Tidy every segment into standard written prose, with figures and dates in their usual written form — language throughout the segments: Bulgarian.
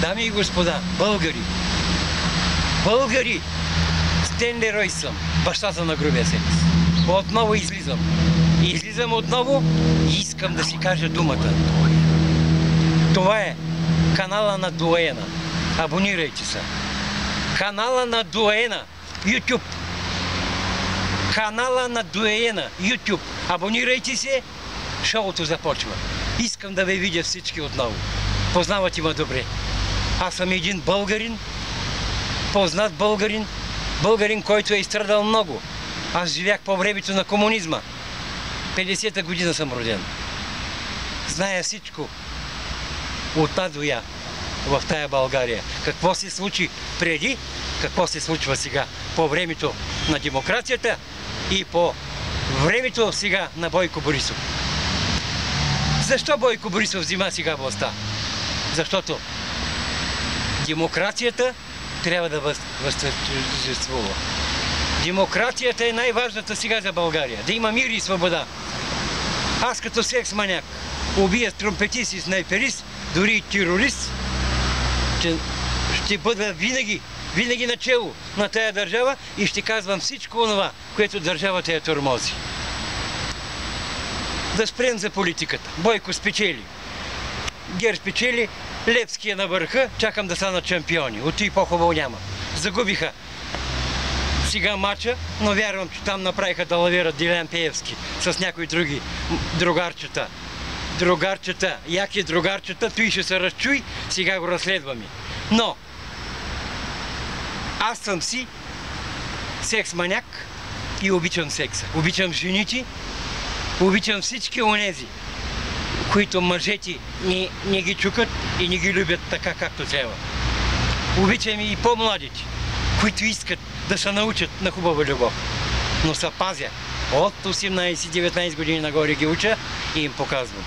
Дами и господа, българи! Българи! Стенли Ройс съм, бащата на грубия секс. Отново излизам. Излизам отново и искам да си кажа думата. Това е канала на Дуена. Абонирайте се. Канала на Дуена. YouTube. Канала на Дуена. YouTube. Абонирайте се. Шоуто започва. Искам да ви видя всички отново. Познавате ме добре. Аз съм един българин. Познат българин. Българин, който е изстрадал много. Аз живях по времето на комунизма. 50-та година съм роден. Зная всичко от А до Я в тая България. Какво се случи преди, какво се случва сега. По времето на демокрацията и по времето сега на Бойко Борисов. Защо Бойко Борисов взима сега властта? Защото демокрацията трябва да възтържествува. Демокрацията е най-важната сега за България. Да има мир и свобода. Аз като секс маняк, убия тромпетист и снайперист, дори и терорист, ще бъда винаги начело на тая държава и ще казвам всичко онова, което държавата е тормози. Да спрем за политиката. Бойко спечели. Гер спечели, Левски е на върха, чакам да станат шампиони. От и по-хубаво няма. Загубиха сега матча, но вярвам, че там направиха далавера Делян Пеевски с някои други другарчета. Другарчета, яки другарчета, той ще се разчуй, сега го разследваме. Но аз съм си секс маняк и обичам секса. Обичам жените, обичам всички онези, които мъжете не ги чукат и не ги любят така, както трябва. Обичам и по-младите, които искат да се научат на хубава любов. Но се пазя. От 18-19 години нагоре ги уча и им показвам.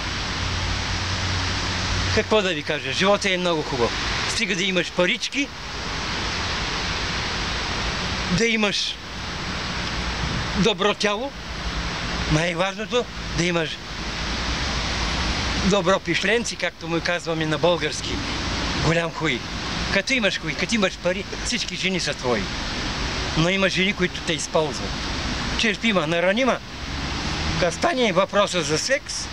Какво да ви кажа? Животът е много хубав. Стига да имаш парички, да имаш добро тяло, най-важното да имаш добро пишленци, както му казваме на български. Голям хуй. Като имаш хуй, като имаш пари, всички жени са твои. Но има жени, които те използват. Черпима, наранима. Като стане въпроса за секс,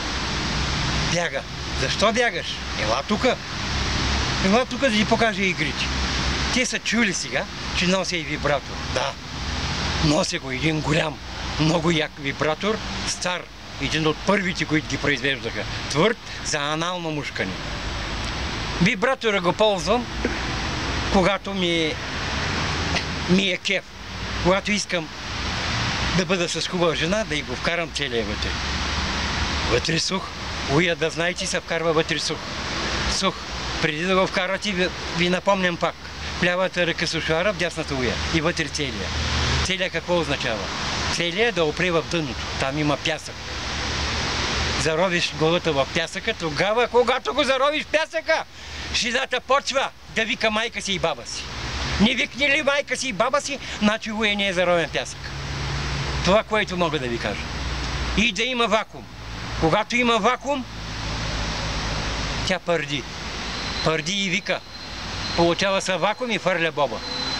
бяга. Защо бягаш? Ела тука. Ела тука да ти покажа игрите. Те са чули сега, че нося и вибратор. Да, нося го един голям, много як вибратор, стар. Един от първите, които ги произвеждаха. Твърд за анално мушкане. Вибратора го ползвам, когато ми е кеф. Когато искам да бъда с хубава жена, да й го вкарам целия вътре. Вътре сух. Уя да знаете, се вкарва вътре сух. Сух. Преди да го вкарате, ви напомням пак. В лявата ръка сушара, в дясната уя. И вътре целия. Целия какво означава? Целия да опре в дъното. Там има пясък. Заровиш главата в пясъка, тогава, когато го заровиш в пясъка, жената почва да вика майка си и баба си. Не викне ли майка си и баба си, значи уя не е заровен пясък. Това, което мога да ви кажа. И да има вакуум. Когато има вакуум, тя пърди. Пърди и вика. Получава се вакуум и фърля боба.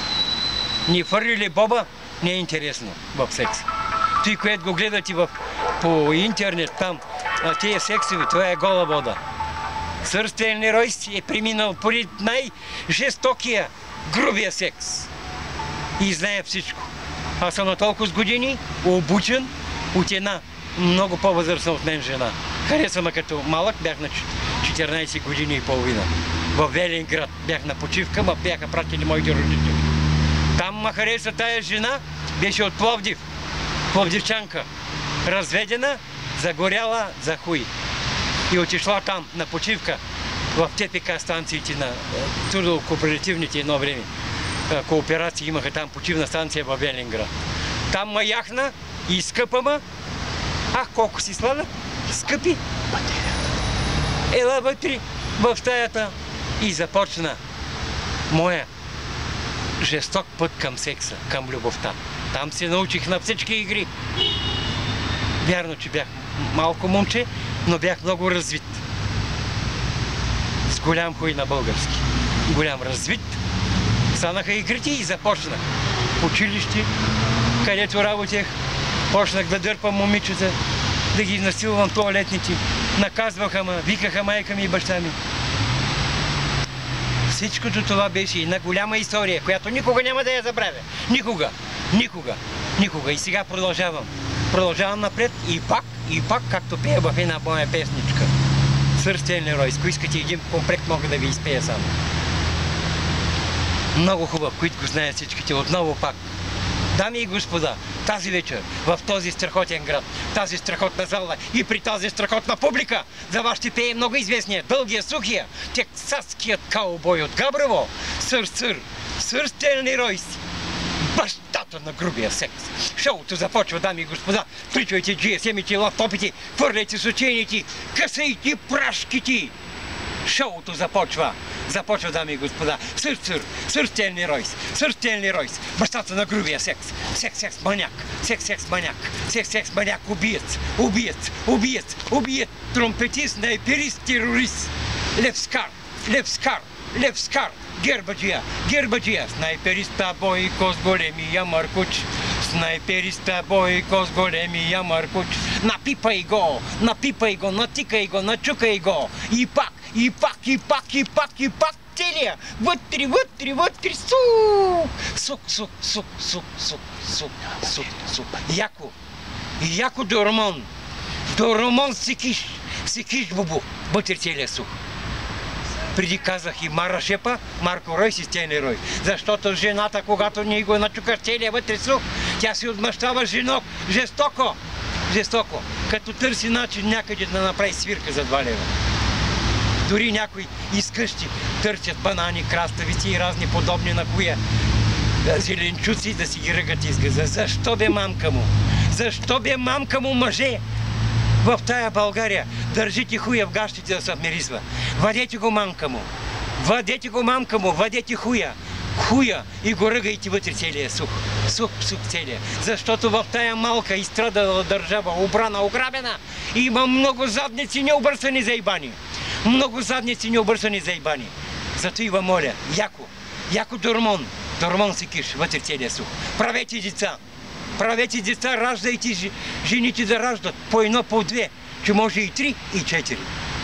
Не фърли ли боба, не е интересно в секса. Той, което го гледате по интернет там, тия сексови, това е гола вода. Сър Стенли Ройс е преминал пори най-жестокия, грубия секс. И знае всичко. Аз съм на толкова с години, обучен от една много по-възрастна от мен жена. Хареса ме като малък, бях на 14 години и половина. В Велинград бях на почивка, ма бяха пратили моите родители. Там ме хареса тая жена, беше от Пловдив. Пловдивчанка. Разведена, загоряла за хуй. И отишла там на почивка в ТПК станциите на трудово-кооперативните едно време. Кооперации имаха там почивна станция в Велинград. Там ма яхна и скъпа ма. Ах, колко си слава, скъпи. Ела вътре в стаята и започна моя жесток път към секса, към любовта. Там се научих на всички игри. Вярно, че бях малко момче, но бях много развит. с голям хуй на български. Голям развит. Станаха игрите и започнах. В училище, където работех, почнах да дърпам момичета, да ги изнасилвам тоалетните. Наказваха ме, викаха майка ми и баща ми. Всичкото това беше една голяма история, която никога няма да я забравя. Никога, никога, никога. И сега продължавам. Продължавам напред и пак, както пея в една моя песничка. Сър Стенли Ройс. Ако искате един комплект, мога да ви изпея само. Много хубав, които го знаят всичките. Отново пак. Дами и господа, тази вечер, в този страхотен град, тази страхотна зала и при тази страхотна публика, за вас ще пее много известният, дългия, сухия, тексаският каубой от Габрово, сър Стенли Ройс, бащата на грубия секс. Шоуто започва, дами и господа. Включвайте GSM-ите, лаптопите, хвърляйте сочените, късайте прашките. Шоуто започва. Започва, дами и господа. Сър Стенли Ройс, бащата на грубия секс. Секс маняк, убиец, тромпетист, снайперист, терорист. Левскар, гербаджия, снайпериста Бойко с големия маркуч. Снайпериста Бойко с големия маркуч. Напипай го, натикай го, начукай го. И пак, целия. Вътре, сук. Яко до ромон сикиш бубу. Вътре целия сук. Преди казах и Мара Шепа, Марко Ройс и Стенли Ройс. Защото жената, когато ние го начукаш целия вътре сух, тя си отмъщава жестоко, като търси начин някъде да направи свирка за 2 лева. Дори някои изкъщи търсят банани, краставици и разни подобни на хуя зеленчуци да си ги ръгат из газа. Защо бе мамка му, мъже? В тая България държите хуя в гащите да се вмиризва. Вадете го мамка му, вадете хуя и го ръгайте вътре целия сух целия. Защото в тая малка изстрадала държава, обрана, ограбена, има много задници необърсани заебани. Зато и ви моля, яко дормон си киш вътре целия сух. Правете деца, раждайте жените да раждат по 1, по 2, че може и 3, и 4.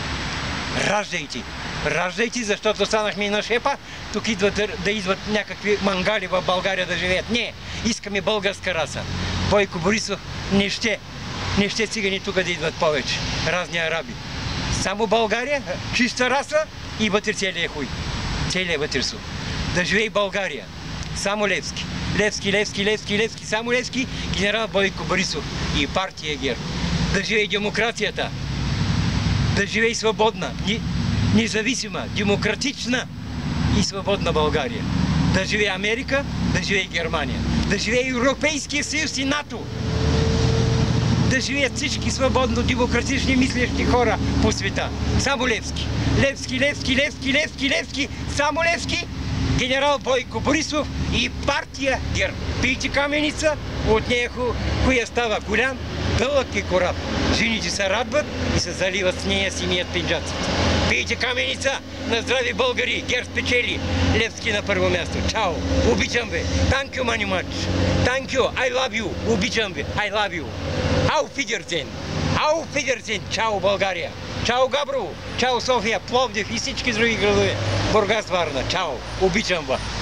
Раждайте, защото станахме и на Шепа, тук идват да идват някакви мангали в България да живеят. Не, искаме българска раса. Бойко Борисов не ще цигани тук да идват повече, разни араби. Само България, чиста раса и вътре целия хуй, целия вътре сух. Да живее България, само Левски. Левски, само Левски, генерал Бойко Борисов и партия ГЕРБ. Да живее демокрацията, да живее свободна, независима, демократична и свободна България. Да живее Америка, да живее Германия, да живее Европейския съюз и НАТО. Да живеят всички свободно, демократични мислещи хора по света. Само Левски. Левски, само Левски, генерал Бойко Борисов и партия ГЕРБ. Пийте каменица, от нея хуя става голям, дълъг и кораб. Жените се радват и се заливат с нея, си мият пинджаците. Пийте каменица, на здрави българи, ГЕРБ спечели. Левски на първо място. Чао, обичам ви. Thank you, many much. Thank you, I love you. Обичам ви, I love you. Auf Wiedersehen. Чао, България. Чао, Габрово. Чао, София, Пловдив и всички други градове. Бургас, Варна. Чао, обичам ви.